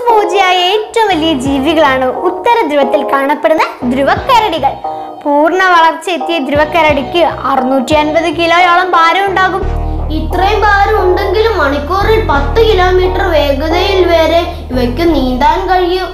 മാംസഭോജിയായ ഏറ്റവും വലിയ ജീവികളാണ് ഉത്തര ധ്രുവത്തിൽ കാണപ്പെടുന്ന ധ്രുവക്കരടികൾ. പൂർണ്ണ വളർച്ച എത്തിയ ധ്രുവക്കരടിക്ക് 650 കിലോയോളം ഭാരം ഉണ്ടാകും. ഇത്രയും ഭാരം ഉണ്ടെങ്കിലും മണിക്കൂറിൽ 10 കിലോമീറ്റർ വേഗതയിൽ വരെ ഇവയ്ക്ക് നീന്താൻ കഴിയും.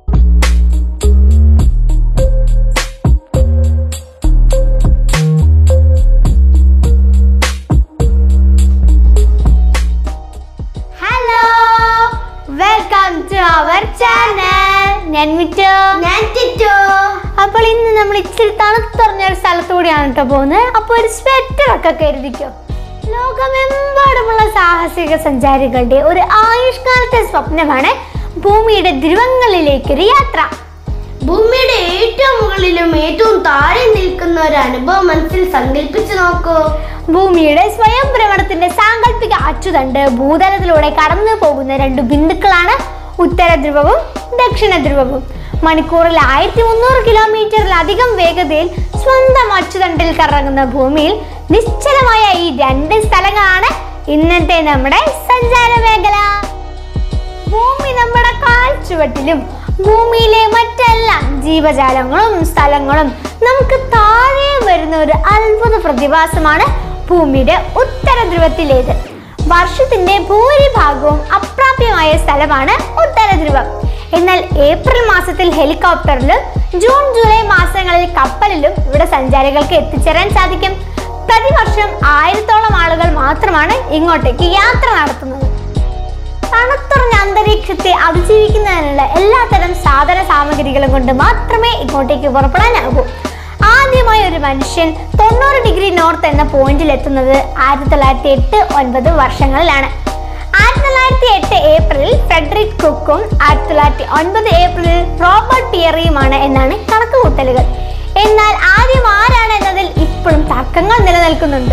അപ്പോൾ ഇന്ന് നമ്മൾ ഇച്ചിരി തണുത്തുറഞ്ഞൊരു സ്ഥലത്തൂടെയാണ് കേട്ടോ പോകുന്നത്. അപ്പോൾ ഒരു സ്വെറ്റർ ഒക്കെ കരുതിക്കോ. ലോകമെമ്പാടുമുള്ള സാഹസിക സഞ്ചാരികളുടെ ഒരു ആയുഷ്കാലത്തെ സ്വപ്നമാണ് ഭൂമിയുടെ ധ്രുവങ്ങളിലേക്കൊരു യാത്ര. ഭൂമിയുടെ ഏറ്റവും മുകളിലും ഏറ്റവും താഴെ നിൽക്കുന്ന ഒരു അനുഭവം മനസ്സിൽ സങ്കല്പിച്ചു നോക്കൂ. ഭൂമിയുടെ സ്വയം ഭ്രമണത്തിന്റെ സാങ്കല്പിക അച്ചുതണ്ട് ഭൂതലത്തിലൂടെ കടന്നു പോകുന്ന 2 ബിന്ദുക്കളാണ് ഉത്തര ധ്രുവവും ദക്ഷിണ ധ്രുവവും. മണിക്കൂറിൽ 1300 കിലോമീറ്ററിലധികം വേഗതയിൽ സ്വന്തം അച്ചുതണ്ടിൽ കറങ്ങുന്ന ഭൂമിയിൽ നിശ്ചലമായ ഈ 2 സ്ഥലങ്ങളാണ് ഇന്നത്തെ നമ്മുടെ സഞ്ചാര മേഖല. ഭൂമി നമ്മുടെ കാൽച്ചുവട്ടിലും ഭൂമിയിലെ മറ്റെല്ലാ ജീവജാലങ്ങളും സ്ഥലങ്ങളും നമുക്ക് താഴെ വരുന്ന ഒരു അത്ഭുത പ്രതിഭാസമാണ് ഭൂമിയുടെ ഉത്തര ധ്രുവത്തിലേത്. വർഷത്തിന്റെ ഭൂരിഭാഗവും അപ്രാപ്യമായ സ്ഥലമാണ് ഉത്തര ധ്രുവം. എന്നാൽ ഏപ്രിൽ മാസത്തിൽ ഹെലികോപ്റ്ററിലും ജൂൺ ജൂലൈ മാസങ്ങളിൽ കപ്പലിലും ഇവിടെ സഞ്ചാരികൾക്ക് എത്തിച്ചേരാൻ സാധിക്കും. പ്രതിവർഷം 1000ഓളം ആളുകൾ മാത്രമാണ് ഇങ്ങോട്ടേക്ക് യാത്ര നടത്തുന്നത്. തണുത്തുറഞ്ഞ അന്തരീക്ഷത്തെ അതിജീവിക്കുന്നതിനുള്ള എല്ലാത്തരം സാധന സാമഗ്രികളും കൊണ്ട് മാത്രമേ ഇങ്ങോട്ടേക്ക് പുറപ്പെടാനാകൂ. ആദ്യമായി ഒരു മനുഷ്യൻ 90 ഡിഗ്രി നോർത്ത് എന്ന പോയിന്റിൽ എത്തുന്നത് 1908-9 വർഷങ്ങളിലാണ്. 1908 ഏപ്രിലിൽ ഫ്രെഡറിക് കുക്കും 1909 ഏപ്രിലിൽ റോബർട്ട് പിയറിയുമാണ് എന്നാണ് കണക്കുകൂട്ടലുകൾ. എന്നാൽ ആദ്യം ആരാണ് എന്നതിൽ ഇപ്പോഴും തർക്കങ്ങൾ നിലനിൽക്കുന്നുണ്ട്.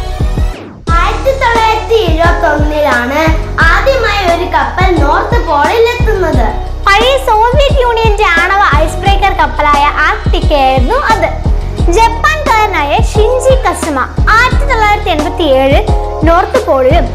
1921 ആദ്യമായി ഒരു കപ്പൽ നോർത്ത് പോളിൽ എത്തുന്നത്. പഴയ സോവിയറ്റ് യൂണിയന്റെ ആണവ ഐസ് ബ്രേക്കർ കപ്പലായ ആർട്ടിക്ക ആയിരുന്നു അത്. ജപ്പാൻകാരനായ ഷിൻജി കസുമ 1987 നോർത്ത് പോളിലും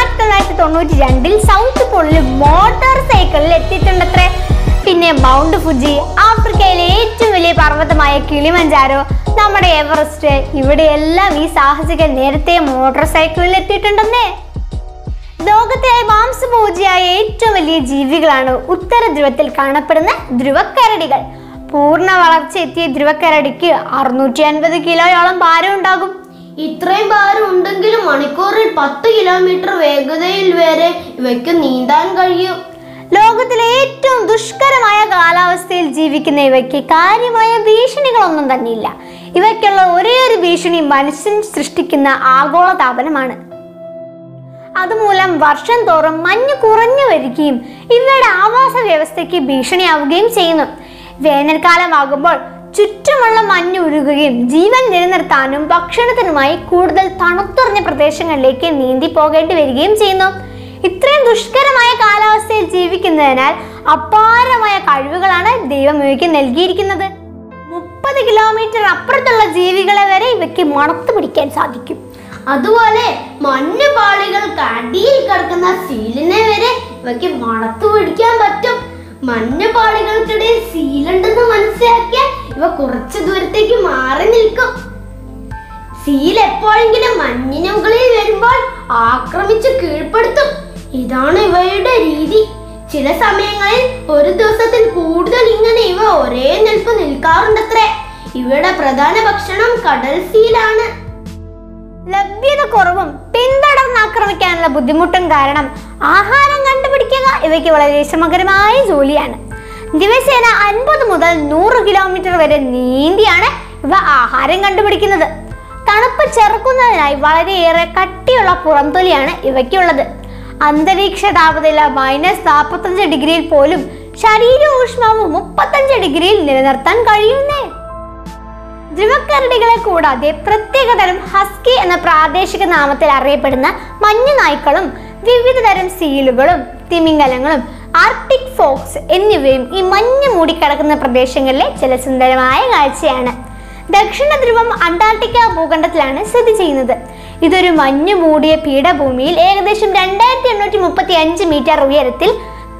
1992 സൗത്ത് പോളിലും മോട്ടോർ സൈക്കിളിൽ എത്തിയിട്ടുണ്ടത്രേ. പിന്നെ മൗണ്ട് ഫുജി, ആഫ്രിക്കയിലെ ഏറ്റവും വലിയ പർവ്വതമായ കിളിമഞ്ചാരോ, നമ്മുടെ എവറസ്റ്റ്, ഇവിടെയെല്ലാം ഈ സാഹസികൻ നേരത്തെ മോട്ടോർ സൈക്കിളിൽ എത്തിയിട്ടുണ്ടെന്നേ. ലോകത്തെ മാംസഭോജിയായ ഏറ്റവും വലിയ ജീവികളാണ് ഉത്തര ധ്രുവത്തിൽ കാണപ്പെടുന്ന ധ്രുവക്കരടികൾ. പൂർണ്ണ വളർച്ച എത്തിയ ധ്രുവക്കരടിക്ക് 650 കിലോയോളം ഭാരം ഉണ്ടാകും. ഇത്രയും ഭാരം ഉണ്ടെങ്കിലും മണിക്കൂറിൽ 10 കിലോമീറ്റർ വേഗതയിൽ വരെ ഇവയ്ക്ക് നീന്താൻ കഴിയും. ലോകത്തിലെ ഏറ്റവും ദുഷ്കരമായ കാലാവസ്ഥയിൽ ജീവിക്കുന്ന ഇവയ്ക്ക് കാര്യമായ ഭീഷണികളൊന്നും തന്നെയില്ല. ഇവയ്ക്കുള്ള ഒരേ ഒരു ഭീഷണി മനുഷ്യൻ സൃഷ്ടിക്കുന്ന ആഗോളതാപനമാണ്. അതുമൂലം വർഷം തോറും മഞ്ഞ് കുറഞ്ഞു വരികയും ഇവയുടെ ആവാസ വ്യവസ്ഥയ്ക്ക് ഭീഷണിയാവുകയും ചെയ്യുന്നു. വേനൽക്കാലമാകുമ്പോൾ ചുറ്റുമുള്ള മഞ്ഞ് ഉരുകുകയും ജീവൻ നിലനിർത്താനും ഭക്ഷണത്തിനുമായി കൂടുതൽ തണുത്തുറഞ്ഞ പ്രദേശങ്ങളിലേക്ക് നീന്തി പോകേണ്ടി വരികയും ചെയ്യുന്നു. ഇത്രയും ദുഷ്കരമായ കാലാവസ്ഥയിൽ ജീവിക്കുന്നതിനാൽ അപാരമായ കഴിവുകളാണ് ദൈവം ഇവയ്ക്ക് നൽകിയിരിക്കുന്നത്. 30 കിലോമീറ്റർ അപ്പുറത്തുള്ള ജീവികളെ വരെ ഇവയ്ക്ക് മണത്ത് പിടിക്കാൻ സാധിക്കും. അതുപോലെ മഞ്ഞുപാളികൾക്ക് അടിയിൽ കിടക്കുന്ന സീലിനെ വരെ ഇവയ്ക്ക് മണത്ത് പിടിക്കാൻ പറ്റും. മഞ്ഞുപാളികൾക്കിടയിൽ സീലുണ്ടെന്ന് മനസ്സിലാക്കിയാൽ ഇവ കുറച്ചു ദൂരത്തേക്ക് മാറി നിൽക്കും. സീൽ എപ്പോഴെങ്കിലും മഞ്ഞിന് മുകളിൽ വരുമ്പോൾ ആക്രമിച്ച് കീഴ്പ്പെടുത്തും. ഇതാണ് ഇവയുടെ രീതി. ചില സമയങ്ങളിൽ ഒരു ദിവസത്തിൽ കൂടുതൽ ഇങ്ങനെ ഇവ ഒരേ നിൽപ്പ് നിൽക്കാറുണ്ടത്രേ. ഇവയുടെ പ്രധാന ഭക്ഷണം കടൽ സീലാണ്. ലഭ്യത കുറവും പിന്തുടർന്ന് ആക്രമിക്കാനുള്ള ബുദ്ധിമുട്ടും കാരണം ആഹാരം കണ്ടുപിടിക്കുക ഇവയ്ക്ക് വളരെ ശ്രമകരമായ ജോലിയാണ്. ദിവസേന 50 മുതൽ 100 കിലോമീറ്റർ വരെ നീന്തിയാണ് ഇവ ആഹാരം കണ്ടുപിടിക്കുന്നത്. തണുപ്പ് ചെറുക്കുന്നതിനായി വളരെയേറെ കട്ടിയുള്ള പുറംതൊലിയാണ് ഇവയ്ക്കുള്ളത്. അന്തരീക്ഷ താപനില -45 ഡിഗ്രിയിൽ പോലും ശരീര ഊഷ്മാവ് 35 ഡിഗ്രിയിൽ നിലനിർത്താൻ കഴിയുന്നേ. ധ്രുവക്കരടികളെ കൂടാതെ പ്രത്യേകതരം ഹസ്കി എന്ന പ്രാദേശിക നാമത്തിൽ അറിയപ്പെടുന്ന മഞ്ഞു നായ്ക്കളും വിവിധ തരം സീലുകളും തിമിംഗലങ്ങളും ആർട്ടിക് ഫോക്സ് എന്നിവയും ഈ മഞ്ഞ് മൂടിക്കിടക്കുന്ന പ്രദേശങ്ങളിലെ ചില സുന്ദരമായ കാഴ്ചയാണ്. ദക്ഷിണ ധ്രുവം അന്റാർട്ടിക്ക ഭൂഖണ്ഡത്തിലാണ് സ്ഥിതി ചെയ്യുന്നത്. ഇതൊരു മഞ്ഞു മൂടിയ പീഠഭൂമിയിൽ ഏകദേശം 2835 മീറ്റർ ഉയരത്തിൽ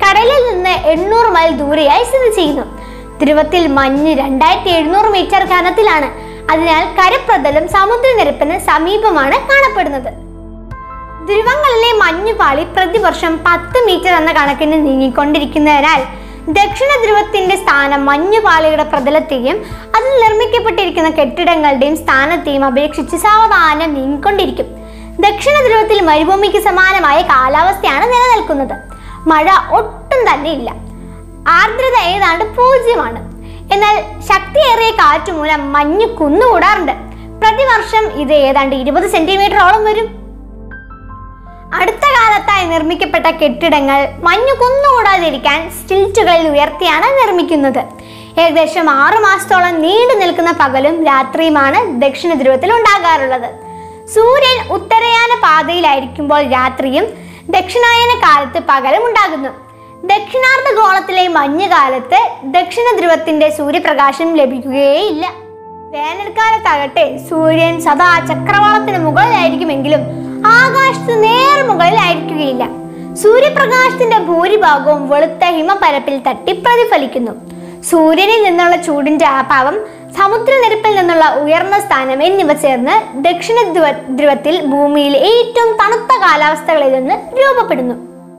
കടലിൽ നിന്ന് 800 മൈൽ ദൂരെയായി സ്ഥിതി ചെയ്യുന്നു. ധ്രുവത്തിൽ മഞ്ഞ് 2700 മീറ്റർ ഘനത്തിലാണ്. അതിനാൽ കരപ്രതലം സമുദ്രനിരപ്പിന് സമീപമാണ് കാണപ്പെടുന്നത്. ധ്രുവങ്ങളിലെ മഞ്ഞുപാളി പ്രതിവർഷം 10 മീറ്റർ എന്ന കണക്കിന് നീങ്ങിക്കൊണ്ടിരിക്കുന്നതിനാൽ ദക്ഷിണ ധ്രുവത്തിന്റെ സ്ഥാനം മഞ്ഞുപാളിയുടെ പ്രതലത്തെയും അതിൽ നിർമ്മിക്കപ്പെട്ടിരിക്കുന്ന കെട്ടിടങ്ങളുടെയും സ്ഥാനത്തെയും അപേക്ഷിച്ച് സാവധാനം നീങ്ങിക്കൊണ്ടിരിക്കും. ദക്ഷിണ ധ്രുവത്തിൽ മരുഭൂമിക്ക് സമാനമായ കാലാവസ്ഥയാണ് നിലനിൽക്കുന്നത്. മഴ ഒട്ടും തന്നെ ഇല്ല. ആർദ്രത ഏതാണ്ട് 0. എന്നാൽ ശക്തിയേറിയ കാറ്റ് മൂലം മഞ്ഞ് കുന്നുകൂടാറുണ്ട്. പ്രതിവർഷം ഇത് ഏതാണ്ട് 20 സെന്റിമീറ്ററോളം വരും. അടുത്ത കാലത്തായി നിർമ്മിക്കപ്പെട്ട കെട്ടിടങ്ങൾ മഞ്ഞ് കുന്നുകൂടാതിരിക്കാൻ സ്റ്റിൽറ്റുകളിൽ ഉയർത്തിയാണ് നിർമ്മിക്കുന്നത്. ഏകദേശം 6 മാസത്തോളം നീണ്ടു നിൽക്കുന്ന പകലും രാത്രിയുമാണ് ദക്ഷിണ ധ്രുവത്തിൽ ഉണ്ടാകാറുള്ളത്. സൂര്യൻ ഉത്തരയാന പാതയിലായിരിക്കുമ്പോൾ രാത്രിയും ദക്ഷിണായന കാലത്ത് പകലും ഉണ്ടാകുന്നു. ദക്ഷിണാർദ്ധഗോളത്തിലെ മഞ്ഞുകാലത്ത് ദക്ഷിണ ധ്രുവത്തിന്റെ സൂര്യപ്രകാശം ലഭിക്കുകയില്ല. വേനൽക്കാലത്താകട്ടെ സൂര്യൻ സദാ ചക്രവാളത്തിന് മുകളിലായിരിക്കുമെങ്കിലും ആകാശത്ത് നേർമുകളിലായിരിക്കുകയില്ല. സൂര്യപ്രകാശത്തിന്റെ ഭൂരിഭാഗവും വെളുത്ത ഹിമപരപ്പിൽ തട്ടി പ്രതിഫലിക്കുന്നു. സൂര്യനിൽ നിന്നുള്ള ചൂടിന്റെ അഭാവം, സമുദ്രനിരപ്പിൽ നിന്നുള്ള ഉയർന്ന സ്ഥാനം എന്നിവ ചേർന്ന് ദക്ഷിണ ധ്രുവത്തിൽ ഭൂമിയിൽ ഏറ്റവും തണുത്ത കാലാവസ്ഥകളിലൊന്ന് രൂപപ്പെടുന്നു.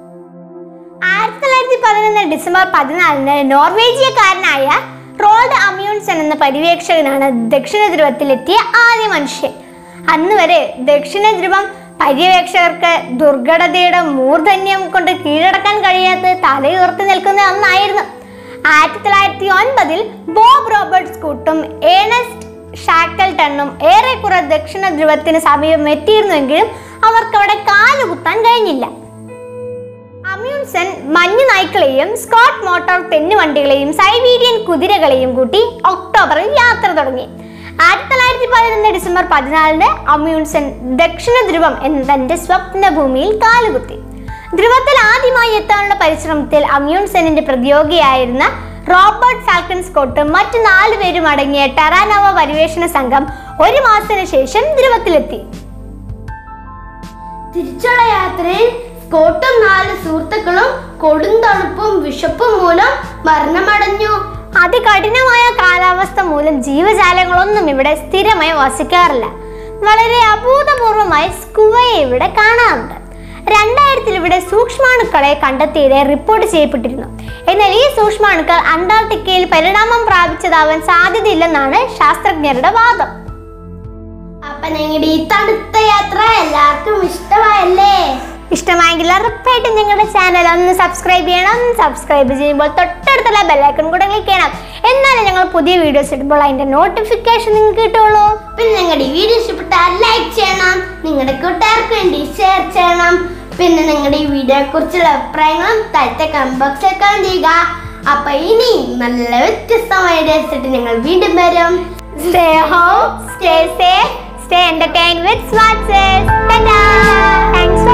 1911 ഡിസംബർ 14 നോർവേജിയക്കാരനായ റോൾഡ് അമ്യൂൺസൺ എന്ന പര്യവേക്ഷകനാണ് ദക്ഷിണ ധ്രുവത്തിലെത്തിയ ആദ്യ മനുഷ്യൻ. അന്ന് വരെ ദക്ഷിണ ധ്രുവം പര്യവേക്ഷകർക്ക് ദുർഘടതയുടെ മൂർധന്യം കൊണ്ട് കീഴടക്കാൻ കഴിയാത്ത തലയുയർത്തി നിൽക്കുന്ന ഒന്നായിരുന്നു. 1909 ബോബ് റോബർട്ട് സ്കൂട്ടും ഏണസ്റ്റ് ഷാക്കൽട്ടണും ഏറെക്കുറെ ദക്ഷിണ ധ്രുവത്തിന് സമീപം എത്തിയിരുന്നുവെങ്കിലും അവർക്ക് അവിടെ കാലുകുത്താൻ കഴിഞ്ഞില്ല. അമ്യൂൺസൺ മഞ്ഞു നായ്ക്കളെയും സ്കോട്ട് മോട്ടോർ തെന്നുവണ്ടികളെയും സൈബീരിയൻ കുതിരകളെയും കൂട്ടി ഒക്ടോബറിൽ യാത്ര തുടങ്ങി. 1911 ഡിസംബർ 14 അമ്യൂൺസൺ ദക്ഷിണ ധ്രുവം എന്ന തന്റെ സ്വപ്ന ഭൂമിയിൽ കാലുകുത്തി. ധ്രുവത്തിൽ ആദ്യമായി എത്താനുള്ള പരിശ്രമത്തിൽ അമ്യൂൺസണിന്റെ പ്രതിയോഗിയായിരുന്ന റോബർട്ട് ഫാൽക്കൺ സ്കോട്ടും മറ്റു 4 പേരും അടങ്ങിയ ടെറാനോവ പര്യവേഷണ സംഘം 1 മാസത്തിന് ശേഷം ധ്രുവത്തിലെത്തി. തിരിച്ചുള്ള യാത്രയിൽ സ്കോട്ടും 4 സുഹൃത്തുക്കളും കൊടുന്തണുപ്പും വിശപ്പും മൂലം മരണമടഞ്ഞു. അതികഠിനമായ കാലാവസ്ഥ മൂലം ജീവജാലങ്ങളൊന്നും ഇവിടെ സ്ഥിരമായി വസിക്കാറില്ല. വളരെ അഭൂതപൂർവമായി സ്കുവയെ ഇവിടെ കാണാറുണ്ട്. 2000 ഇവിടെ സൂക്ഷ്മാണുക്കളെ കണ്ടെത്തിയത് റിപ്പോർട്ട് ചെയ്യപ്പെട്ടിരുന്നു. എന്നാൽ ഈ സൂക്ഷ്മാണുക്കൾ അന്റാർട്ടിക്കയിൽ പരിണാമം പ്രാപിച്ചതാവാൻ സാധ്യതയില്ലെന്നാണ് ശാസ്ത്രജ്ഞരുടെ വാദം. അപ്പൊ ഞങ്ങളുടെ ഈ തണുത്ത യാത്ര എല്ലാവർക്കും ഇഷ്ടമായല്ലേ? ഇഷ്ടമായെങ്കിൽ ഉറപ്പായിട്ടും ഞങ്ങളുടെ ചാനൽ ഒന്ന് സബ്സ്ക്രൈബ് ചെയ്യണം. സബ്സ്ക്രൈബ് ചെയ്യുമ്പോൾ തൊട്ടടുത്തുള്ള ബെല്ലൈക്കൺ കൂടെ ക്ലിക്ക് ചെയ്യണം. എന്നാലും ഞങ്ങൾ പുതിയ വീഡിയോസ് ഇടുമ്പോൾ അതിന്റെ നോട്ടിഫിക്കേഷൻ നിങ്ങൾക്ക് കിട്ടുള്ളൂ. പിന്നെ ഞങ്ങളുടെ ഈ വീഡിയോ ഇഷ്ടപ്പെട്ടാൽ ലൈക്ക് ചെയ്യണം, നിങ്ങളുടെ കൂട്ടുകാർക്ക് വേണ്ടി ഷെയർ ചെയ്യണം. പിന്നെ നിങ്ങളുടെ ഈ വീഡിയോയെ കുറിച്ചുള്ള അഭിപ്രായങ്ങളും താഴത്തെ കമന്റ് ബോക്സിൽ കമന്റ് ചെയ്യുക. അപ്പൊ ഇനി നല്ല വ്യത്യസ്തമായ വീഡിയോസ് ആയിട്ട് ഞങ്ങൾ വീണ്ടും വരും. Stay home, stay safe, stay entertained with Smart Sis. Ta-da! Thanks for